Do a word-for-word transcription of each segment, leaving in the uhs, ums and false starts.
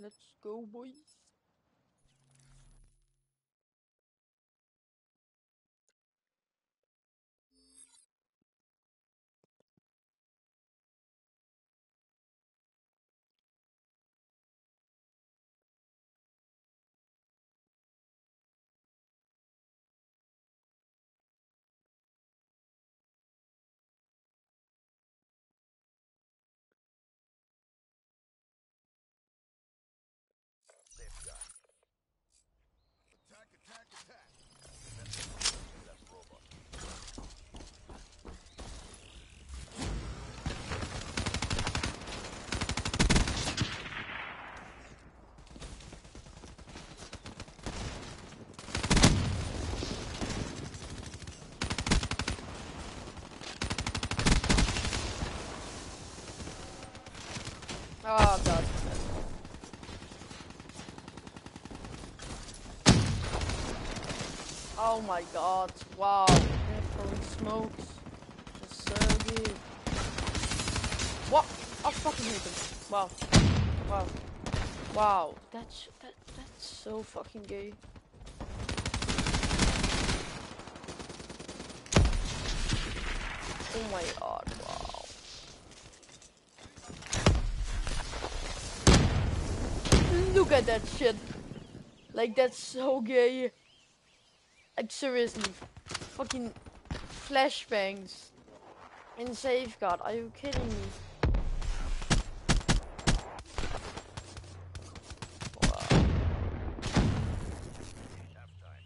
Let's go, boys. Attack, attack, attack. That's robot. Oh god. Oh my god. Wow. They're throwing smokes. That's so good. What? I fucking hate them. Wow. Wow. Wow. That's that that's so fucking gay. Oh my god. Wow. Look at that shit. Like that's so gay. Like seriously. Fucking flashbangs. In safeguard. Are you kidding me? Wow. Halftime.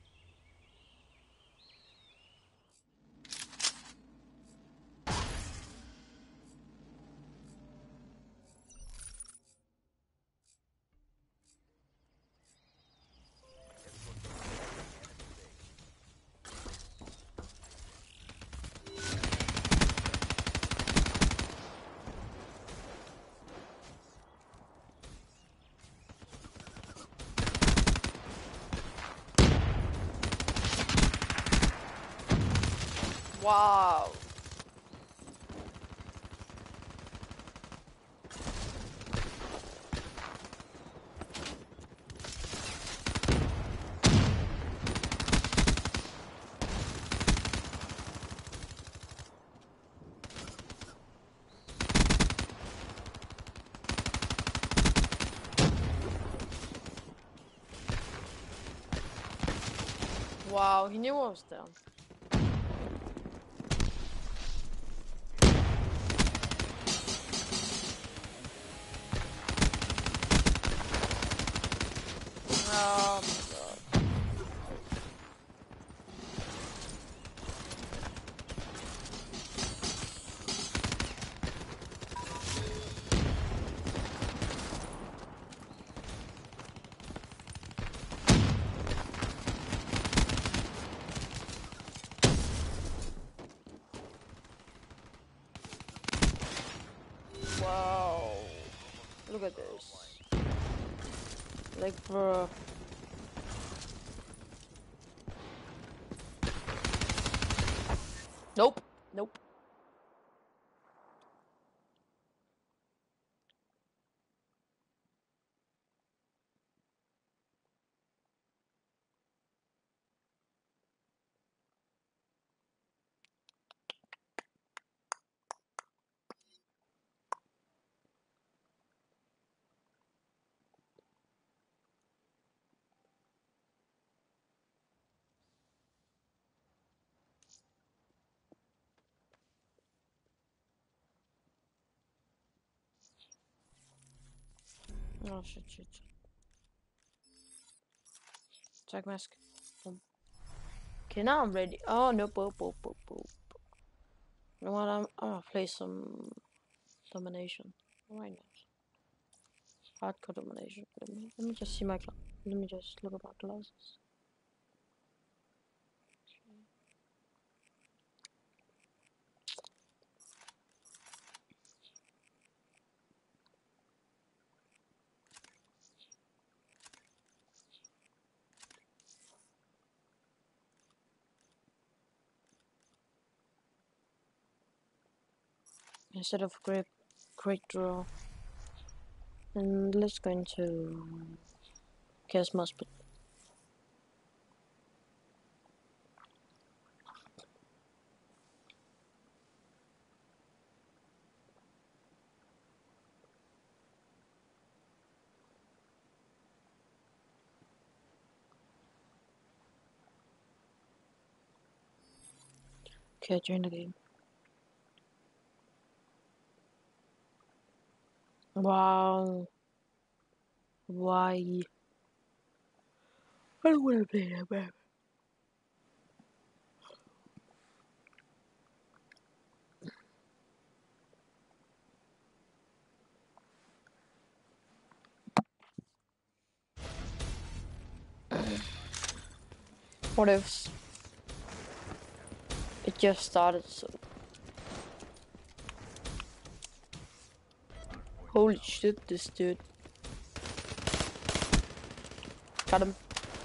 Wow. Wow, he knew I was down. Oh my god. Wow. Look at this. Like, bro. Nope. Nope. Oh shit, shit, shit. Attack mask. Boom. Okay, now I'm ready. Oh no, boop, boop, boop, boop. You know what? I'm, I'm gonna play some domination. Why not? Hardcore domination. Let me, let me just see my class. Let me just look at my classes. Instead of grip, great draw. And let's go into Chaos Muspet. Okay, join the game. Wow. Why? I don't want to play that map. What if it just started? So holy shit, this dude. Got him.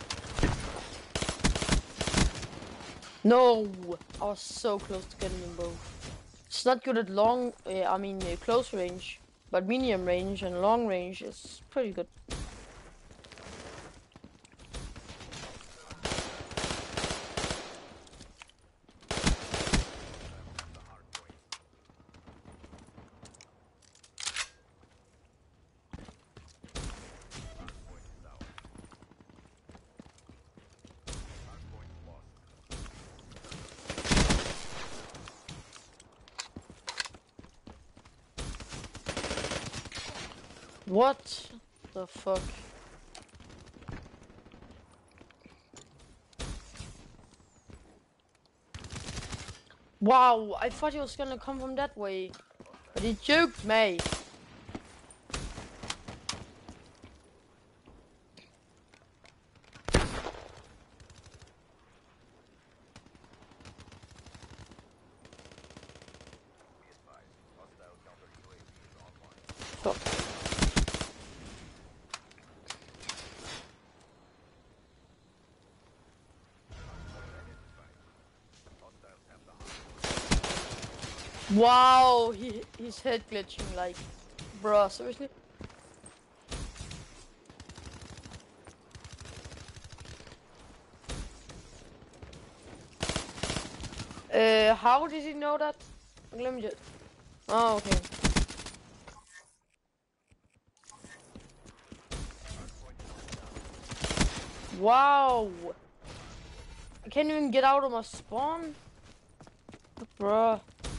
No, I was so close to getting them both. It's not good at long. Uh, I mean, uh, close range, but medium range and long range is pretty good. What the fuck? Wow, I thought he was gonna come from that way, but he juked me. Fuck. Wow, he he's head glitching like, bruh, seriously? Uh, how did he know that? Let me just. Oh, okay. Wow, I can't even get out of my spawn, bruh.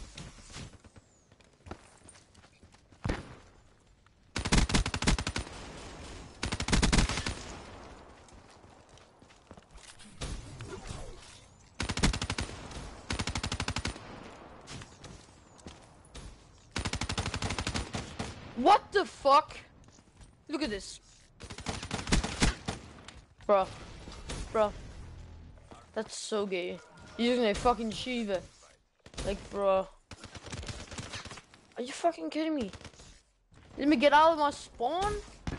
What the fuck? Look at this, bruh, bruh. That's so gay. Using a fucking Shiva, like, bruh. Are you fucking kidding me? Let me get out of my spawn?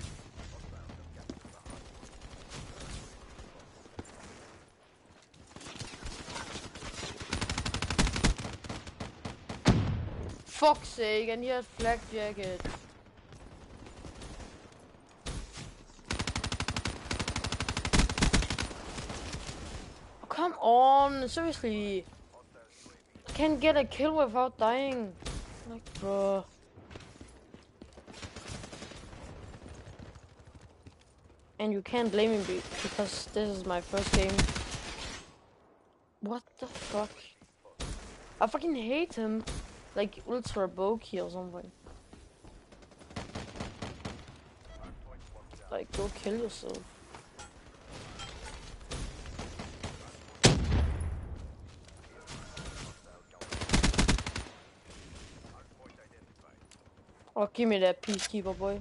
Fuck's sake, and he has flak jacket. Oh, come on, seriously. I can't get a kill without dying. Like, bro. And you can't blame me be- because this is my first game. What the fuck? I fucking hate him. Like, ultra bokeh or something. Like, go kill yourself. Oh, give me that peacekeeper, boy.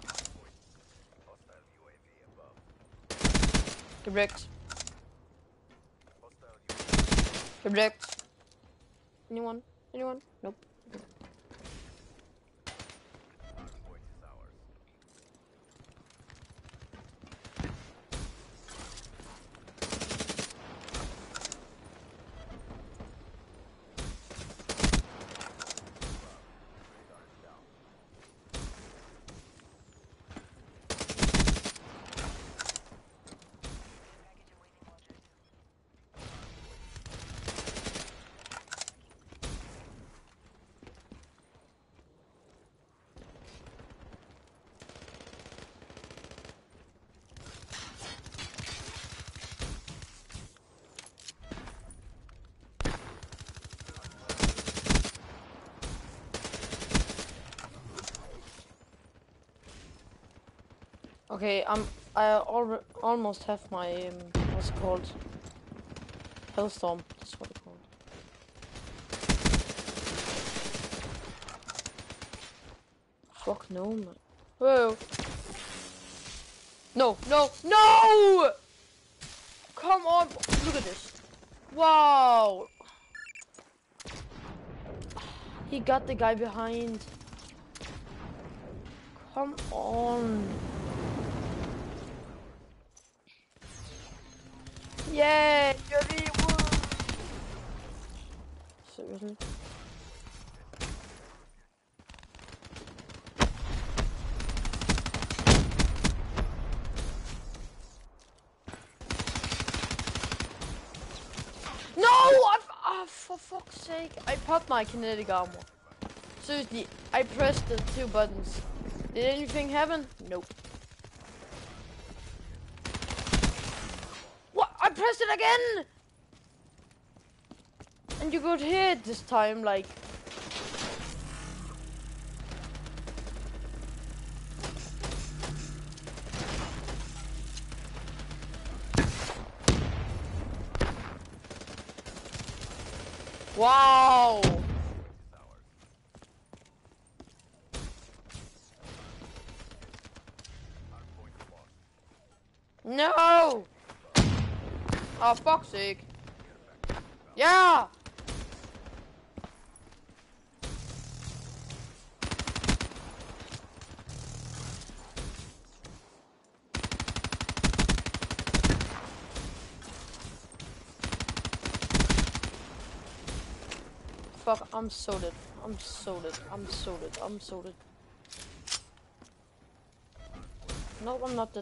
Get wrecked. Get wrecked. Anyone? Anyone? Nope. Okay, I'm. I al almost have my um, what's it called? Hellstorm. That's what it's called. Fuck no, man. Whoa. No, no, no! Come on! Look at this. Wow! He got the guy behind. Come on. Yeah! Yuri, woo! Seriously? No! I, oh, for fuck's sake. I popped my kinetic armor. Seriously, I pressed the two buttons. Did anything happen? Nope. What? I pressed it again! And you got hit this time, like... Wow! No! Oh, fuck's sake. Yeah! Fuck, I'm so dead. I'm so dead. I'm so dead. I'm so dead. No, I'm not dead.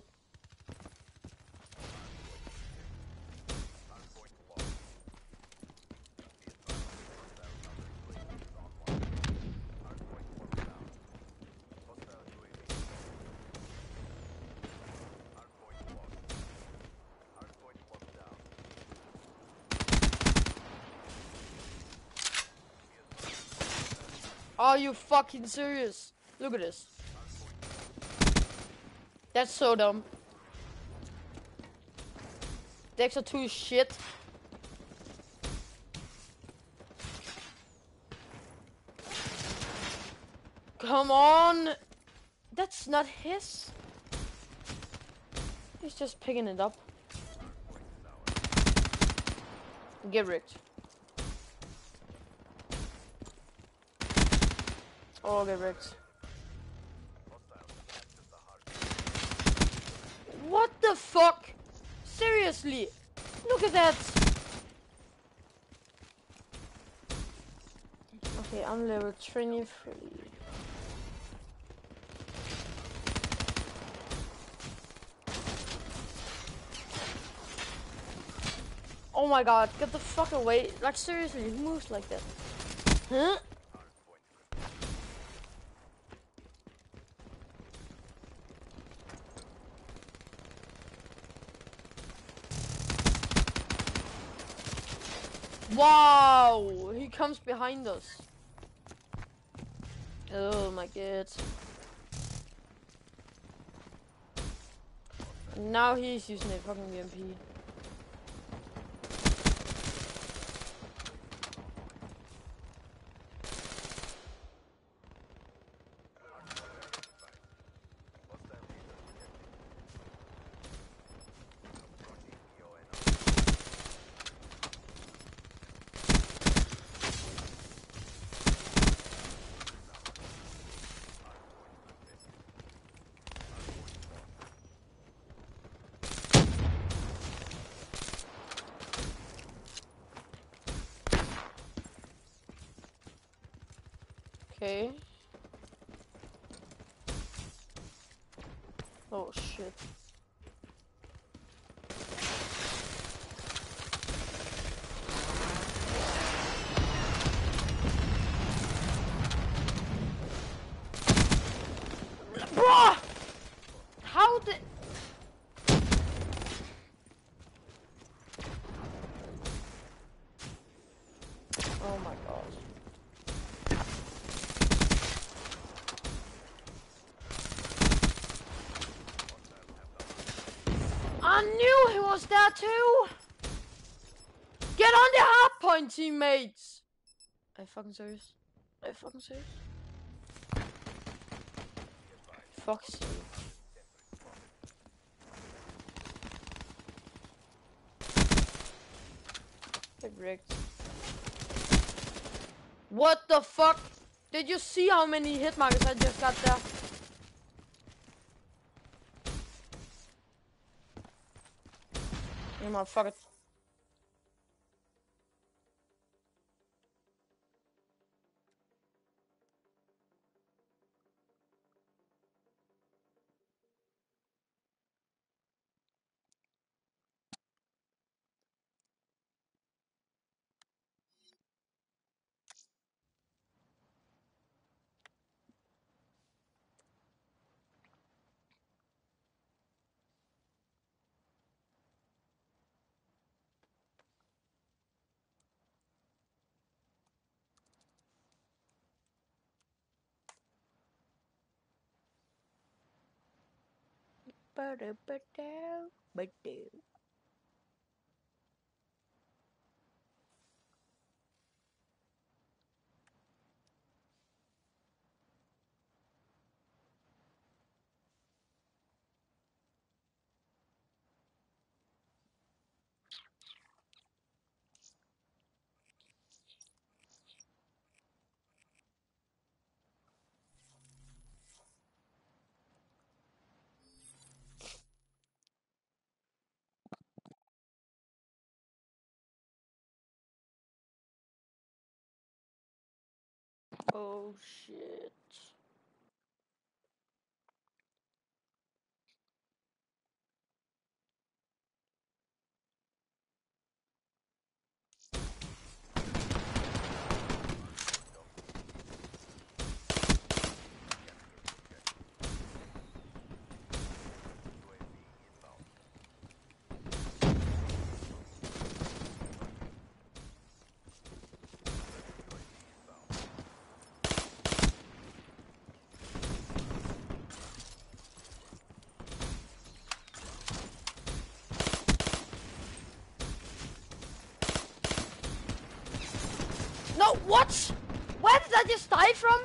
Are you fucking serious? Look at this. That's so dumb. Decks are too shit. Come on! That's not his. He's just picking it up. Get wrecked. Oh, get wrecked. What the fuck? Seriously? Look at that! Okay, I'm level twenty-three. Oh my god, get the fuck away. Like, seriously, who moves like that? Huh? Wow! He comes behind us. Oh my god. Now he's using a fucking V M P. Okay. Oh shit. Bruh! How did... Oh my god. I knew he was there too! Get on the hard point, teammates! Are you fucking serious? Are you fucking serious? Fuck you. Get wrecked. What the fuck? Did you see how many hit markers I just got there? You motherfucker. Oh shit. No, what? Where did I just die from?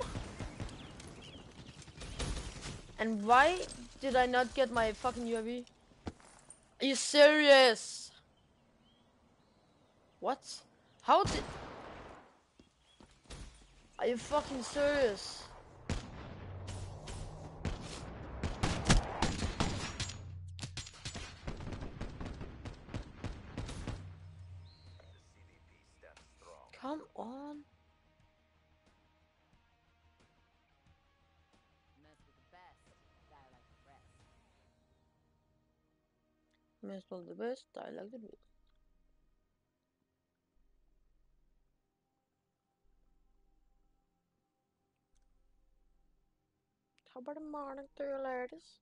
And why did I not get my fucking U A V? Are you serious? What? How did... Are you fucking serious? Come on. Mess with the best, die like the best. How about the morning to you ladies?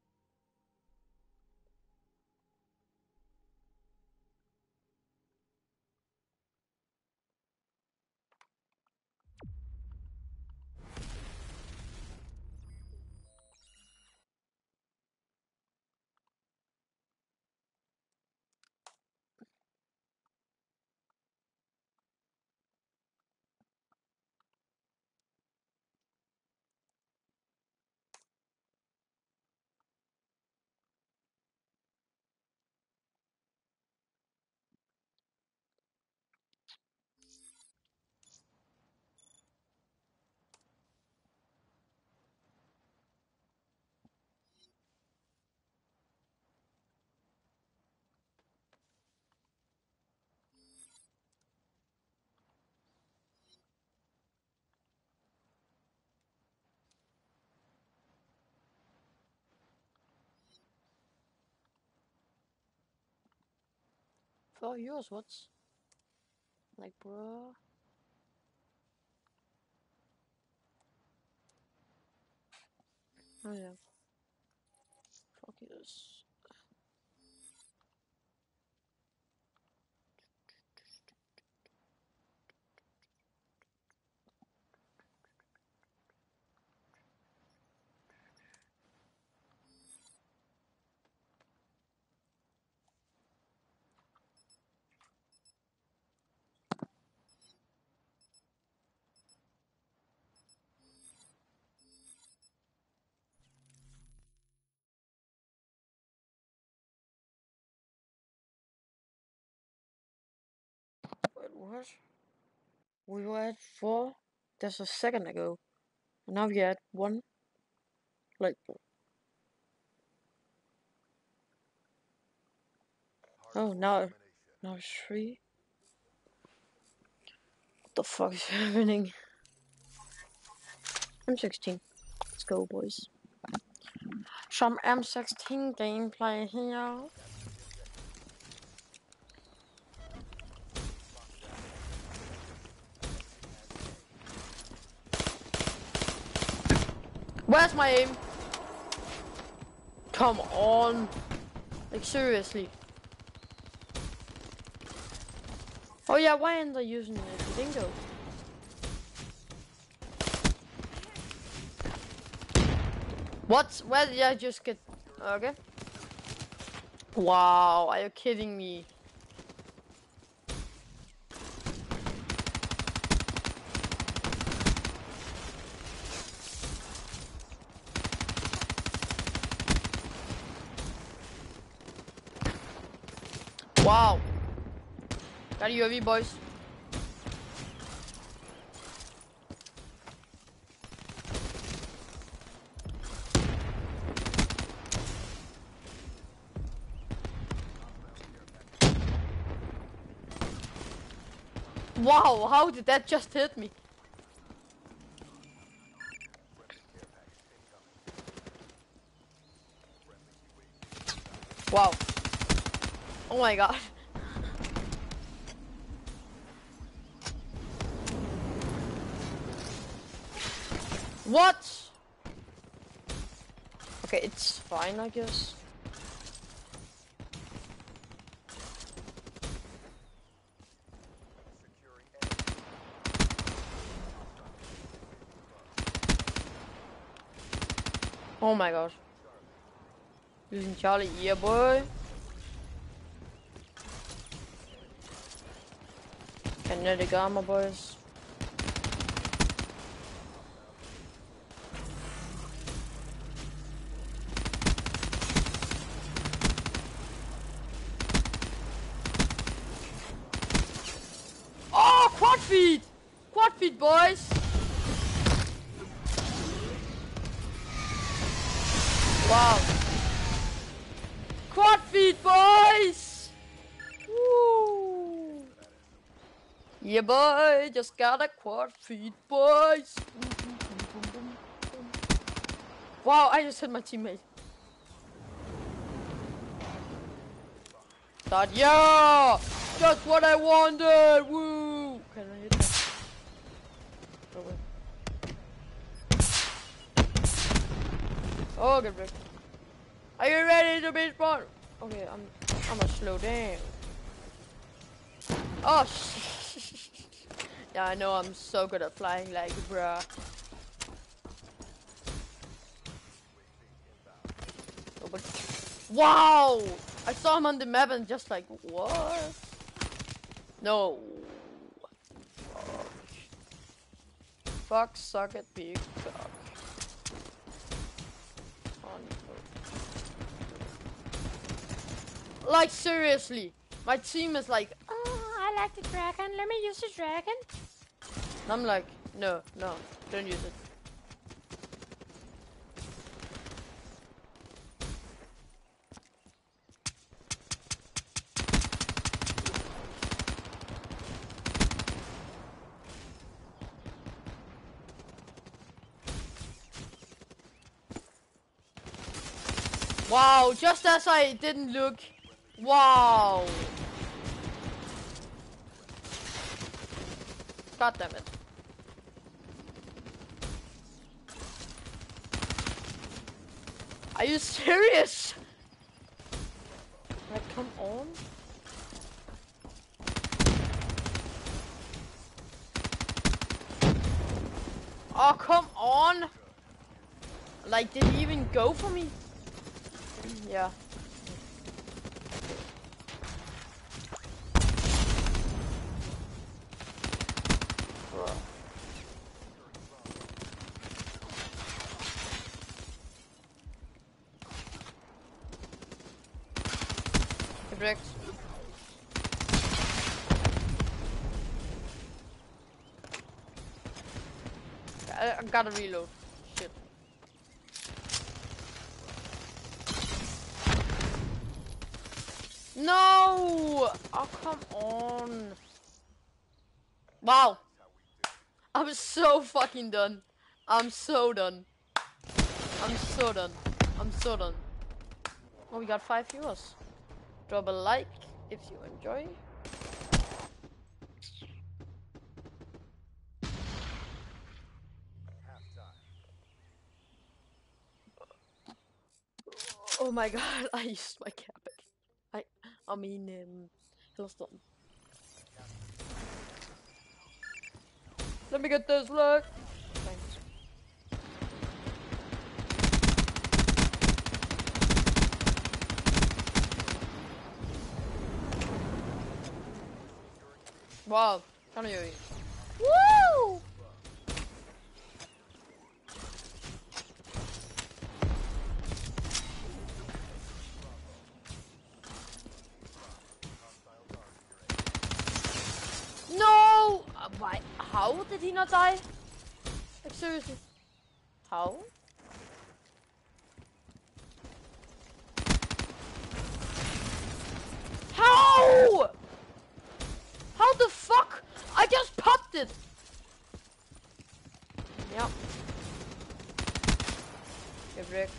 For yours, what's like, bro? Oh yeah. Fuck yes. what? We were at four just a second ago. And now we're at one. Like, oh, now, now it's three. What the fuck is happening? M sixteen. Let's go, boys. Some M sixteen gameplay here. Where's my aim? Come on. Like, seriously. Oh yeah, why aren't they using the dingo? What? Where did I just get... Okay. Wow, are you kidding me? Wow. Got a U A V, boys. Wow, how did that just hit me? Wow. Oh my god. What? Okay, it's fine, I guess. Oh my god. Using Charlie, yeah boy. Kinetic armor, boys. Oh, quad feed! Quad feed, boys! Wow. Quad feed, boys! Woo! Yeah, boy, just got a quad feed, boys! Wow, I just hit my teammate. Start, yeah! Just what I wanted! Woo! Can I hit that? Oh, wait. Oh, get wrecked. Are you ready to be spawned? Okay, I'm I'm gonna slow down. Oh, sh yeah, I know I'm so good at flying, like, bruh. Oh, but wow! I saw him on the map and just like, what? No. Fuck, suck it, big cock. Like, seriously, my team is like, oh, I like the dragon, let me use the dragon. And I'm like, no, no, don't use it. Wow, just as I didn't look. Wow. God damn it. Are you serious? Like, come on. Oh, come on. Like, did he even go for me? Yeah. Bro. Correct. I, I gotta reload. Shit. No! Oh, come on. Wow. I'm so fucking done. I'm so done. I'm so done. I'm so done. Oh, we got five viewers. Drop a like if you enjoy. Oh my god, I used my cap again. I, I mean, um, Hellstorm. Let me get this, look. Thanks. Wow, kan du göra. Woo! No! Uh, why? How did he not die? Like, seriously. How? How? How the fuck? I just popped it! Yep. Get wrecked.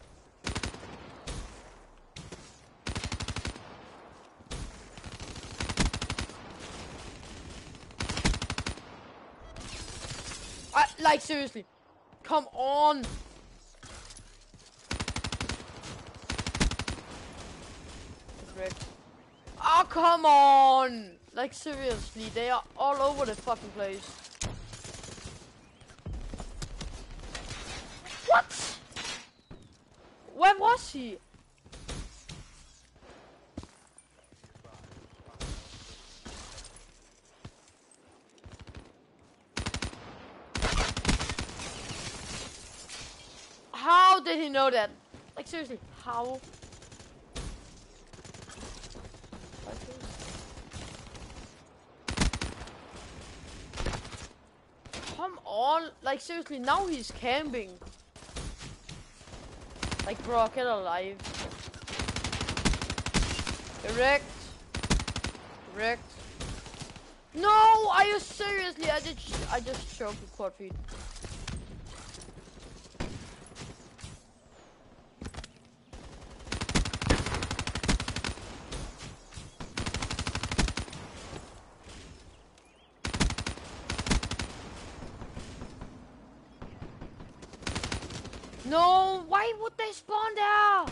I, like, seriously. Come on! Get wrecked. Oh, come on! Like, seriously, they are all over the fucking place. What? Where was he? How did he know that? Like, seriously, how? Come on, like, seriously, now he's camping. Like, bro, get alive. Correct. Correct. No, are you seriously? I just, I just choked with quad feet. No, why would they spawn there?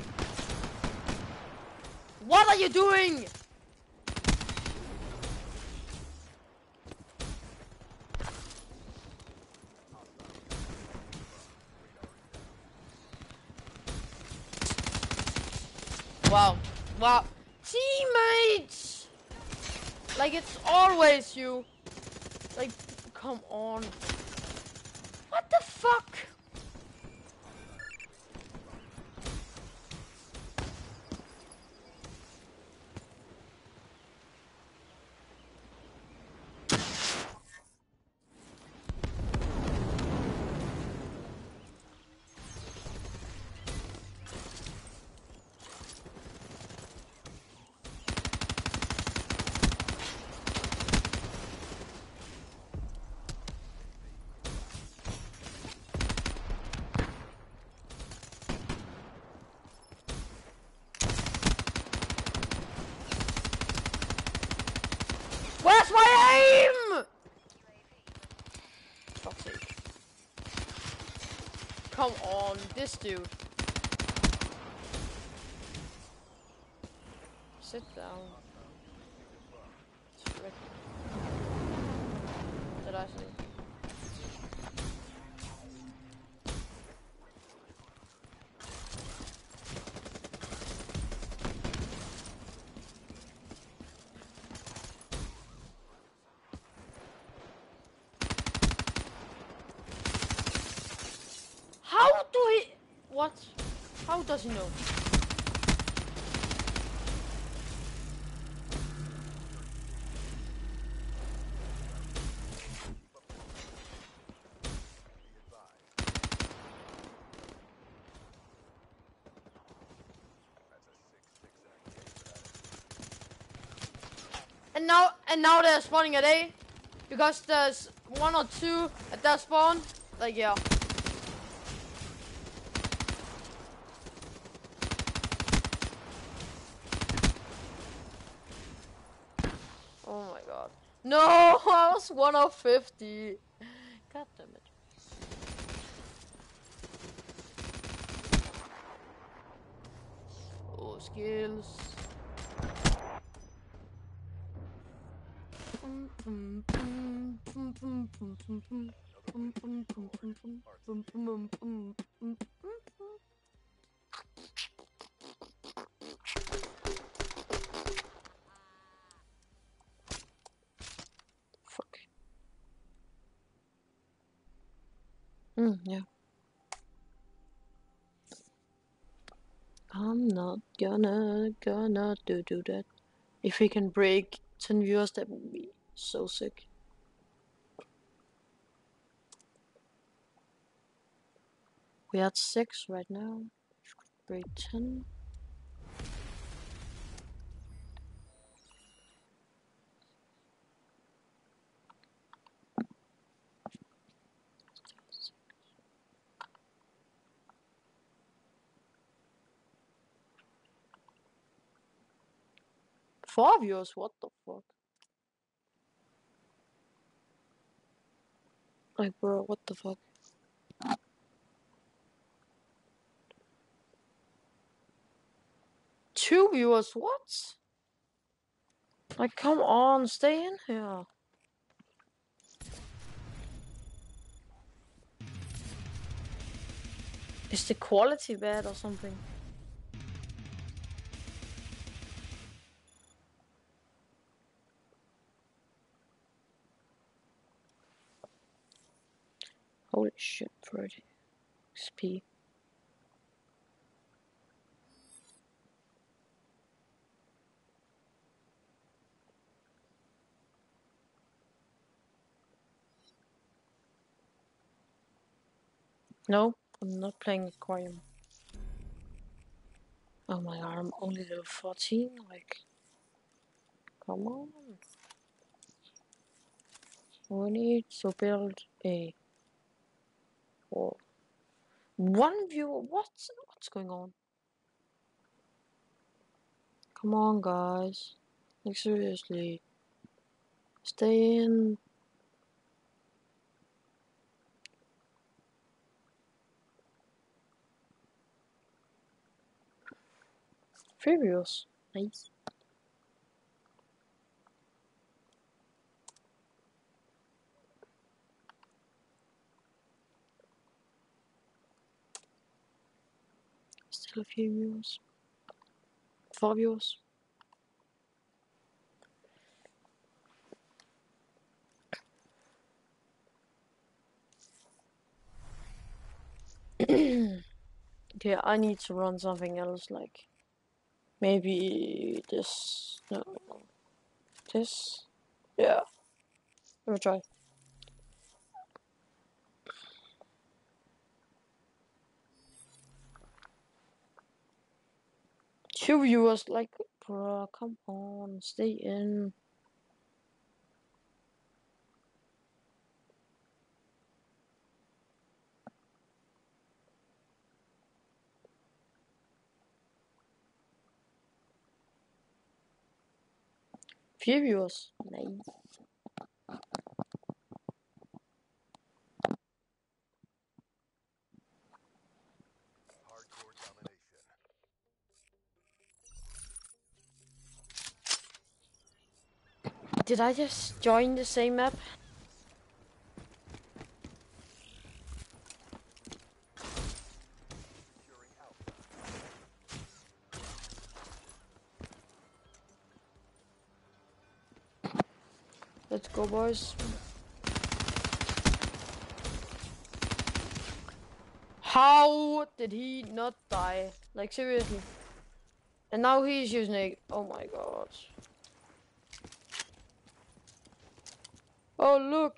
What are you doing? Wow. Wow. Teammates! Like, it's always you. Like, come on. What the fuck? Where's my aim? Fuck's sake. Come on, this dude. Sit down. Frick. Did I say? How do he? What? How does he know? And now, and now they're spawning at A. Because there's one or two at that spawn. Like, yeah. Oh my god. No, I was one of fifty. God damn it. Oh, skills. Fuck. Mm, yeah. I'm not gonna, gonna do, do that. If we can break ten viewers, that would be so sick. We had six right now. Break ten. Four viewers? What the fuck? Like, bro, what the fuck? Two viewers? What? Like, come on, stay in here. Is the quality bad or something? Holy shit, thirty X P. No, I'm not playing Aquarium. Oh my god, I'm only level fourteen? Like, come on. We need to build a wall. One viewer? What? What's going on? Come on, guys. Like, seriously. Stay in. Three viewers. Nice. Still a few viewers. Four viewers. Okay, I need to run something else, like maybe this. No, this. Yeah, let me try. Two viewers, like, bro, come on, stay in. Few viewers, nice. Hardcore domination. Did I just join the same map? Securing Alpha. Let's go, boys. How did he not die? Like, seriously. And now he's using it. Oh my god. Oh, look.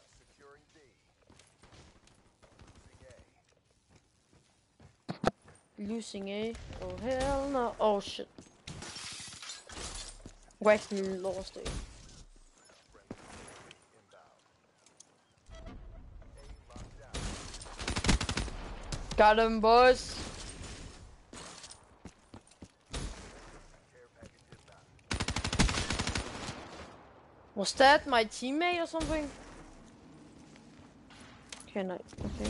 Securing B. Losing A. Losing A. Oh hell no. Oh shit. We actually lost A. Got him, boys. Was that my teammate or something? Can I? Okay.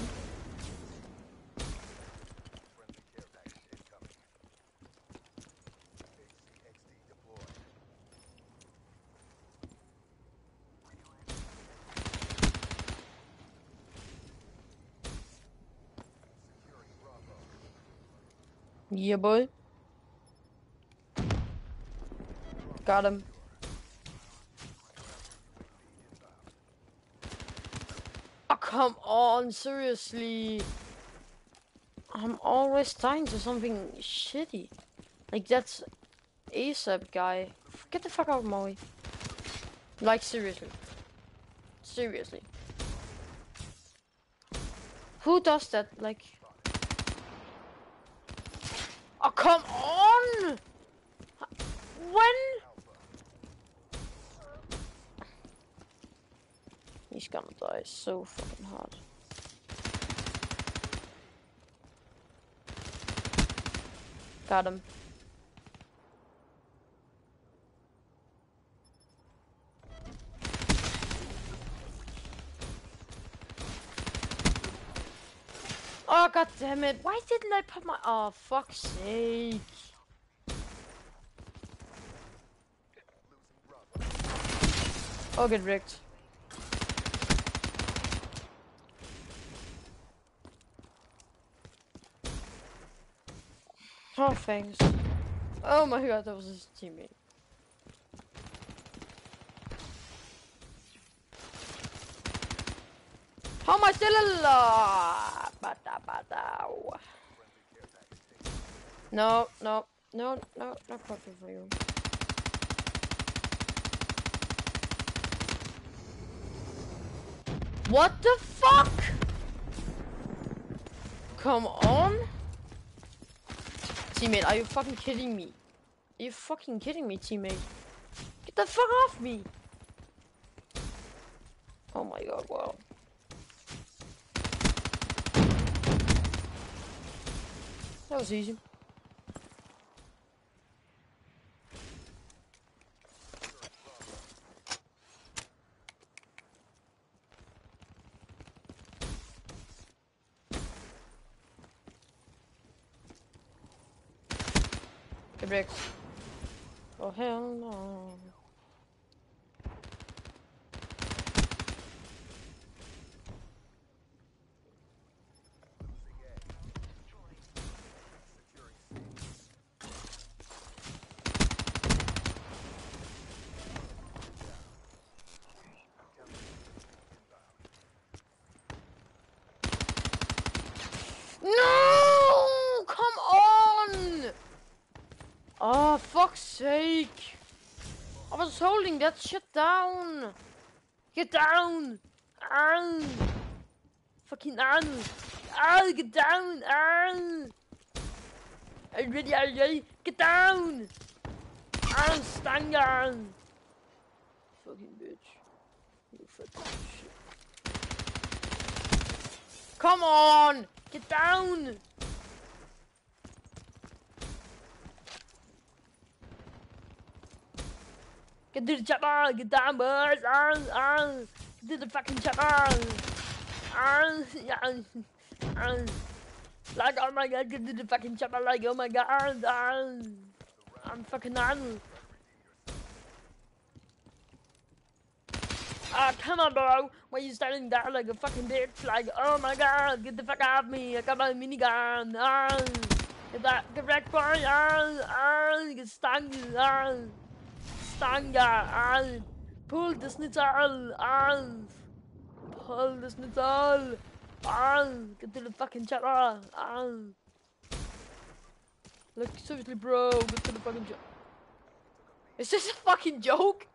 Yeah, boy. Got him. Oh, come on, seriously. I'm always dying to something shitty. Like, that's ASAP guy. Get the fuck out of my way. Like, seriously. Seriously. Who does that? Like... Oh, come on! When? He's gonna die so fucking hard. Got him. Oh, god damn it. Why didn't I put my... Oh, fuck's sake. Oh, get wrecked. Oh, thanks. Oh my god, that was his teammate. How am I still alive? Bada, bada. No, no, no, no, not copy for you. What the fuck? Come on? Teammate, are you fucking kidding me? Are you fucking kidding me, teammate? Get the fuck off me! Oh my god, wow. That was easy. Get wrecked. Oh hell no. No! Come on! Oh, fuck's sake! I was holding that shit down! Get down! Ow! Fucking ow! Ow, get down! Ow! Are you ready? Are you ready? Get down! Ow, stand down! Fucking bitch. You fucking shit. Come on! Get down! Get to the chopper! Get down, boys! Ow, ow! Get to the fucking chopper! Ow, ow, ow. Like, oh my god, get to the fucking chopper! Like, oh my god! Ow. I'm fucking on. Ah, come on, bro! Why are you standing there like a fucking bitch? Like, oh my god, get the fuck off me! I got my minigun! Ah, get that, get wrecked, boy! Ah, ah, get stung! Ah, stung! Ah, pull the schnitzel! Ah, pull the schnitzel! Ah, get to the fucking chopper! Ah, look, seriously, bro, get to the fucking chopper! Is this a fucking joke?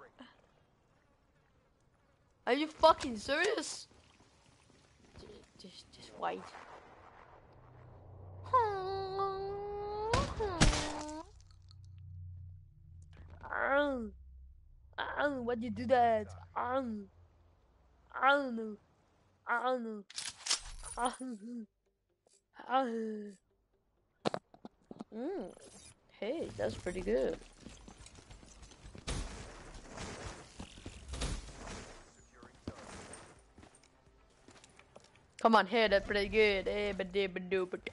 Are you fucking serious? Just, just wait. why'd you do that? I don't know. I don't know. I don't know. I don't know. I don't know. Mm. Hey, that's pretty good. Securing target. Come on, hey, that's pretty good. Hey, but they but do but.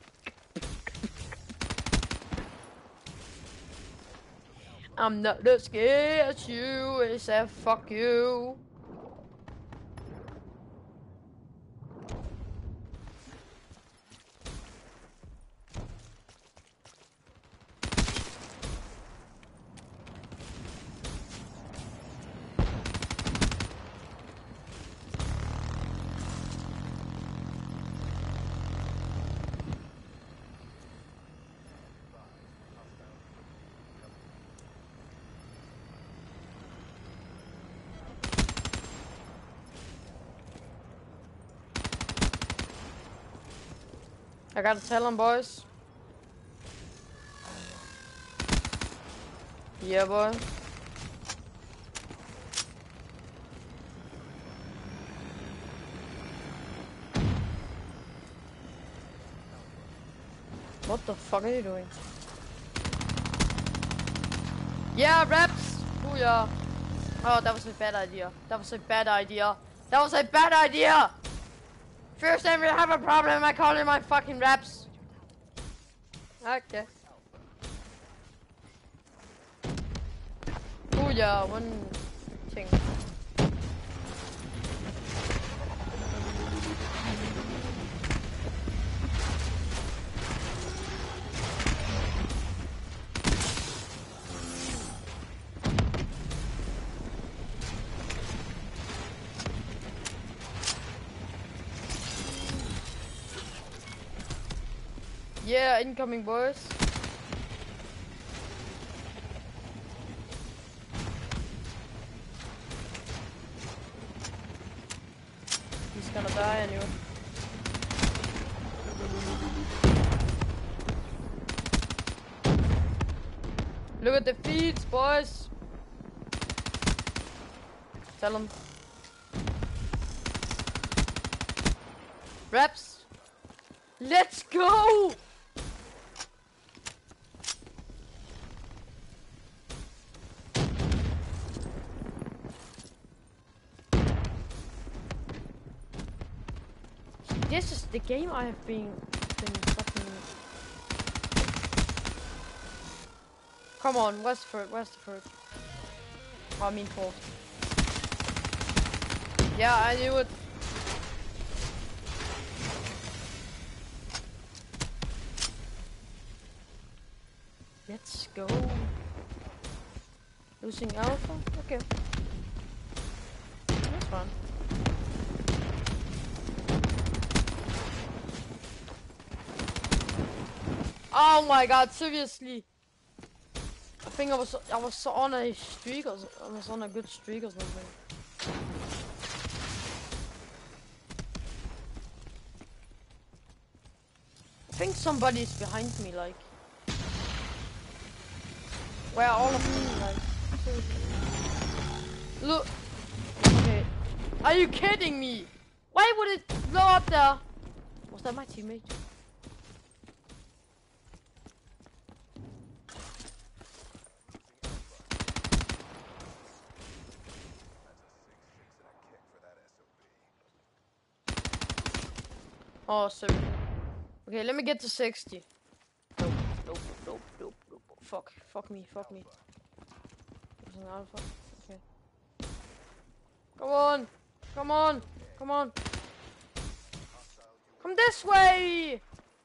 I'm not that scared at you. I said fuck you. I gotta tell them, boys. Yeah, boy. What the fuck are you doing? Yeah, reps! Booyah! Oh, that was a bad idea. That was a bad idea. That was a bad idea! First time we have a problem, I call in my fucking reps. Okay. Booyah, one thing. Yeah, incoming, boys. He's gonna die anyway. Look at the feeds, boys. Tell him. Reps. Let's go! This is the game I have been, been fucking... Come on, where's the third? Where's the third? Oh, I mean fourth. Yeah, I knew it. Let's go. Losing alpha? Okay. That's fun. Oh my god, seriously. I think I was I was on a streak or so- I was on a good streak or something. I think somebody's behind me, like. Where are all of them, like? Seriously. Look. Okay. Are you kidding me? Why would it blow up there? Was that my teammate? Oh, sorry. Okay, let me get to sixty. Nope, nope, nope, nope, nope. Fuck, fuck me, fuck me. There's an alpha. Okay. Come on, come on, come on. Come this way!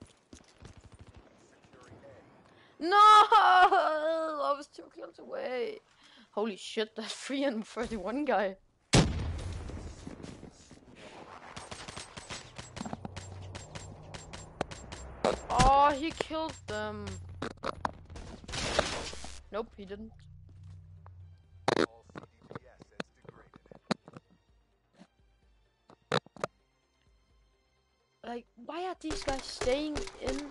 No! I was two kills away. Holy shit, that three and thirty-one guy. Oh, he killed them. Nope, he didn't. All C D P assets degraded. Like, why are these guys staying in?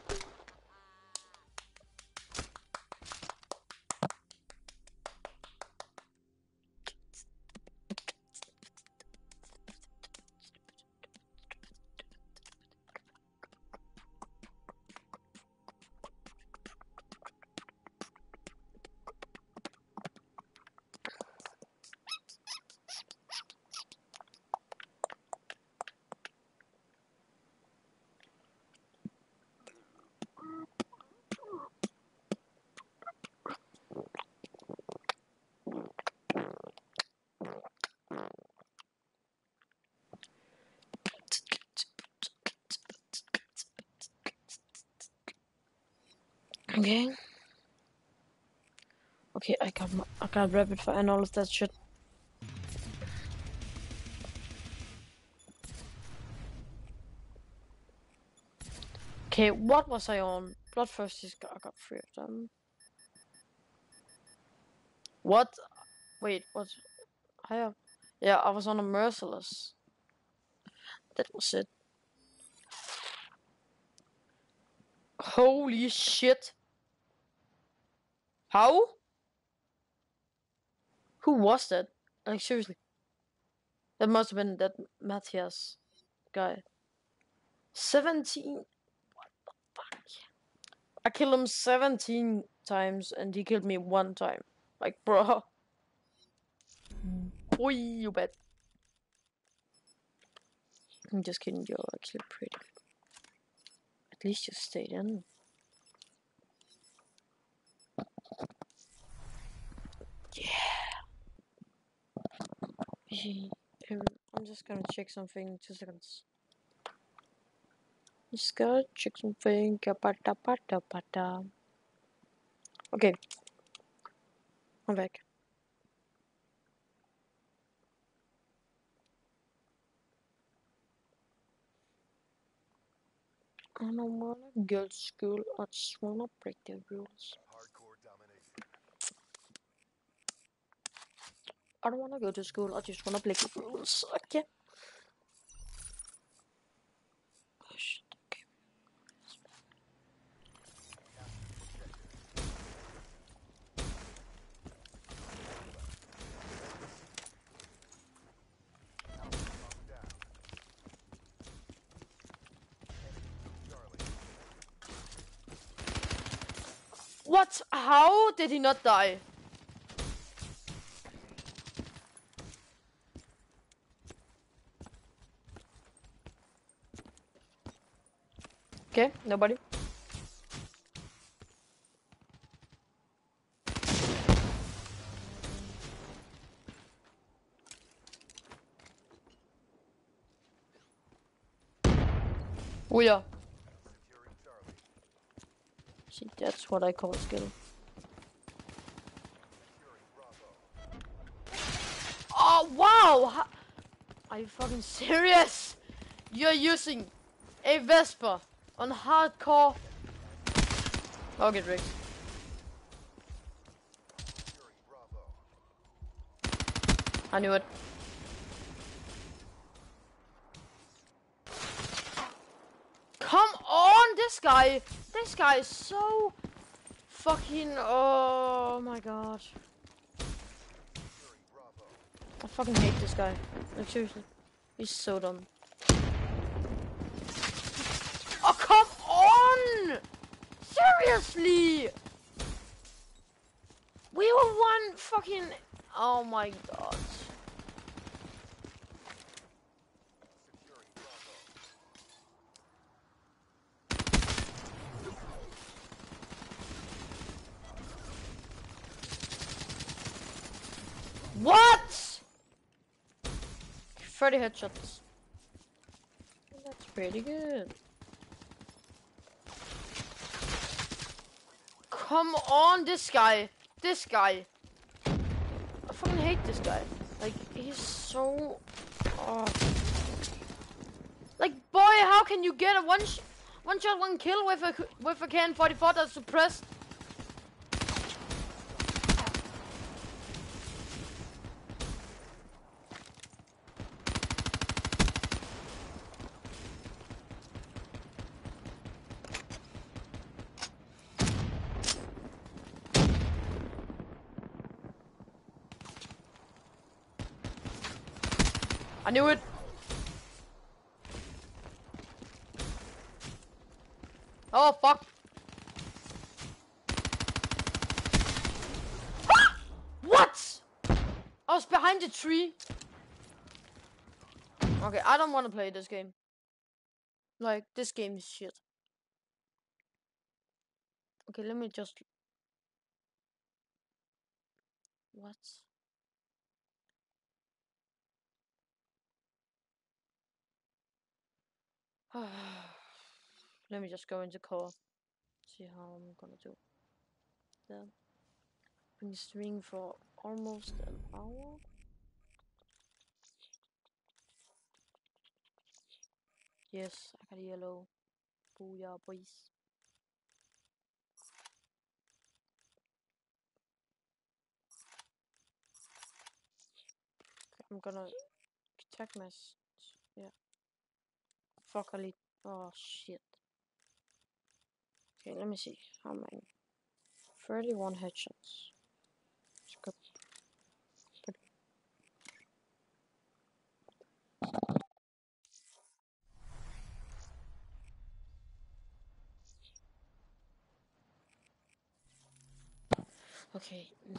Okay. Okay, I got my, I got rapid fire and all of that shit. Okay, what was I on? Bloodthirsty. I got three of them. What? Wait, what? I have. Yeah, I was on a merciless. That was it. Holy shit! How? Who was that? Like seriously, that must have been that Matthias guy. Seventeen. Fuck. I killed him seventeen times and he killed me one time. Like, bro. Boy, you bet. I'm just kidding, you're actually pretty good. At least you stayed in. Yeah. I'm just gonna check something. Two seconds. Just gotta check something. Okay, I'm back. I don't wanna go to school. I just wanna break the rules. Hardcore domination. I don't wanna go to school. I just wanna break the rules. Okay. Oh, shit. Okay. Capture the objective. Alpha locked down. Enemy took Charlie. What? How did he not die? Okay, nobody. Oh yeah. Securing Charlie. See, that's what I call skill. Securing Bravo. Oh wow! How are you fucking serious? You're using a Vespa on hardcore. I'll get rigged. Securing Bravo. I knew it. Come on, this guy. This guy is so fucking. Oh my god. Securing Bravo. I fucking hate this guy. Like seriously, he's so dumb. Oh come on! Seriously! We were one fucking. Oh my god. Securing Bravo. What? thirty headshots. That's pretty good. Come on, this guy. This guy. I fucking hate this guy. Like, he's so... Oh. Like, boy, how can you get a one, sh one shot, one kill with a with a K N forty-four that's suppressed? I knew it. Oh, fuck. What? I was behind the tree. Okay, I don't want to play this game. Like, this game is shit. Okay, let me just... What? Let me just go into core. see how I'm gonna do that. Been streaming for almost an hour. Yes, I got yellow. Booyah, boys. Okay, I'm gonna attack my. Yeah. Fuck, I lead. Oh shit. Okay, let me see. How many? thirty-one headshots. Okay. Mm.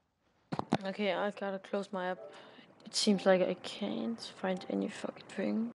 Okay, I gotta close my app. It seems like I can't find any fucking thing.